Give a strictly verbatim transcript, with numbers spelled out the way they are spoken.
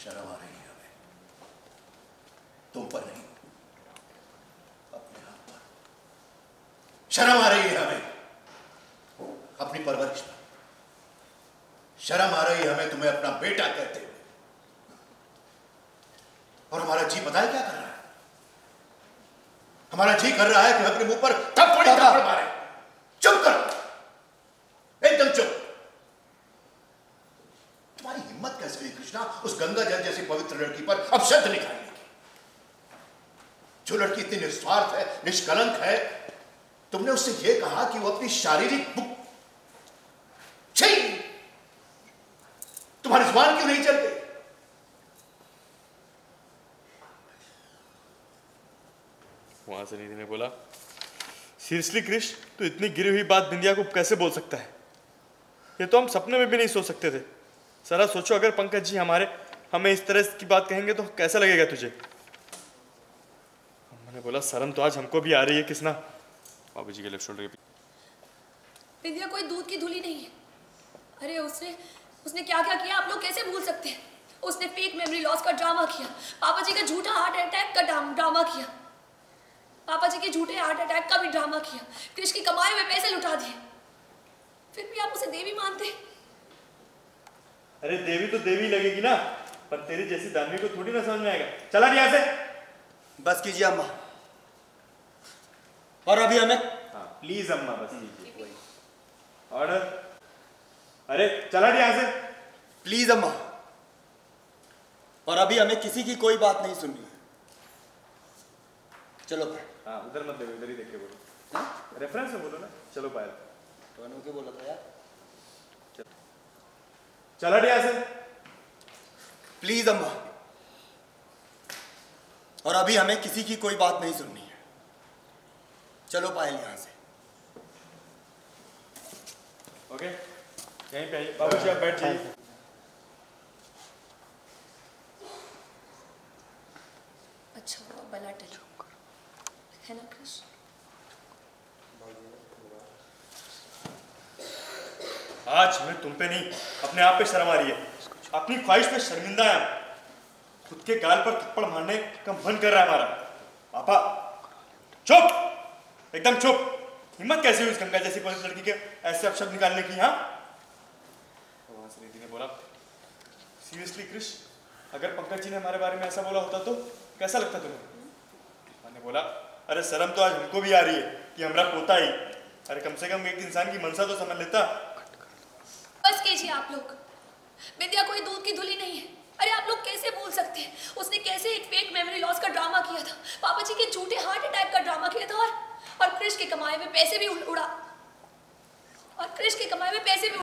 शर्म आ रही है हमें, तुम पर नहीं, अपने आप पर शर्म आ रही है हमें, अपनी परवरिश पर शर्म आ रही है हमें तुम्हें अपना बेटा कहते हुए। और हमारा जी पता है क्या कर रहा है? हमारा जी कर रहा है कि अपने मुंह पर थप्पड़ थप्पड़ मारे। चुप करो, एकदम चुप। तुम्हारी हिम्मत कैसे हुई कृष्णा उस गंगा जल जैसी पवित्र लड़की पर अपशब्द निकालने की? जो लड़की इतनी निस्वार्थ है, निष्कलंक है, तुमने उससे यह कहा कि वो अपनी शारीरिक भूख, छी, तुम्हारी जुबान क्यों नहीं चल गई? वहां से निधि ने बोला, सीरियसली क्रिश, तू इतनी गिरी हुई बात बिंदिया को कैसे बोल सकता है? ये तो हम सपने में भी नहीं सोच सकते थे। जरा सोचो, अगर पंकज जी हमारे हमें इस तरह की बात कहेंगे तो कैसा लगेगा तुझे? मैंने बोला, शर्म तो आज हमको भी आ रही है किसना। बाबू जी के लेफ्ट शोल्डर के बिंदिया कोई दूध की धुली नहीं है। अरे उसने उसने क्या क्या किया आप लोग कैसे भूल सकते हैं? उसने फेक मेमोरी लॉस का ड्रामा किया, पापा जी का झूठा हार्ट अटैक का ड्रामा किया, पापा जी के झूठे हार्ट अटैक का भी ड्रामा किया, कृष की कमाए हुए पैसे लुटा दिए। फिर भी आप उसे देवी मानते? अरे देवी तो देवी लगेगी ना, पर तेरी जैसी दानवी को थोड़ी ना समझ में आएगा। चला नहीं यहाँ से। बस कीजिए अम्मा, और अभी हमें हाँ प्लीज अम्मा बस कीजिए। ऑर्डर। अरे चला नहीं यहाँ से। प्लीज अम्मा, और अभी हमें किसी की कोई बात नहीं सुननी है। चलो पायल। हाँ उधर मत देखो, इधर ही देख के बोलो। रेफरेंस में बोलो ना। चलो पायल। दोनों के बोला था यार। चला नहीं यहाँ से। प्लीज अम्मा, और अभी हमें किसी की कोई बात नहीं सुननी है। चलो पायल यहाँ से। ओके यहीं पे आइए। बाबू जी आप बैठ जाइए। अच्छा हुआ बला टली है ना कृष? आज हमें तुम पे नहीं अपने आप पे शर्म आ रही है। अपनी ख्वाहिश पे शर्मिंदा है। खुद के गाल पर थप्पड़ मारने का मन कर रहा है हमारा। पापा चुप, एकदम चुप। हिम्मत कैसे हुई उस गंगा जैसी पवित्र लड़की के ऐसे अपशब्द निकालने की? हाँ वहां से निधि ने बोला, सीरियसली क्रिश, अगर पंकज जी ने हमारे बारे में ऐसा बोला होता तो कैसा लगता तुम्हें? मैंने बोला, अरे शर्म तो आज हमको भी आ रही है कि हमारा पोता ही, अरे कम से कम एक इंसान की मनसा तो समझ लेता। बस कीजिए आप लोग, विद्या कोई दूध की धुली नहीं है। अरे आप लोग कैसे भूल सकते हैं? उसने कैसे एक फेक मेमोरी लॉस का ड्रामा किया था, पापा जी के झूठे हार्ट अटैक का ड्रामा किया था, और और कृष के कमाए हुए पैसे भी उड़ा और कृष के कमाए हुए पैसे भी